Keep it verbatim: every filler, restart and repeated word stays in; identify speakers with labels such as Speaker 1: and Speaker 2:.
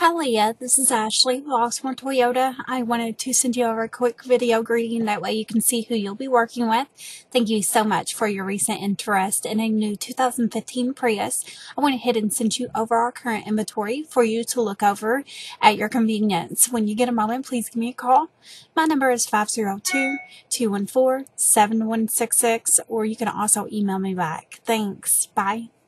Speaker 1: Hi Leah, this is Ashley with Oxmoor Toyota. I wanted to send you over a quick video greeting, that way you can see who you'll be working with. Thank you so much for your recent interest in a new two thousand fifteen Prius. I went ahead and sent you over our current inventory for you to look over at your convenience. When you get a moment, please give me a call. My number is five zero two, two one four, seven one six six, or you can also email me back. Thanks. Bye.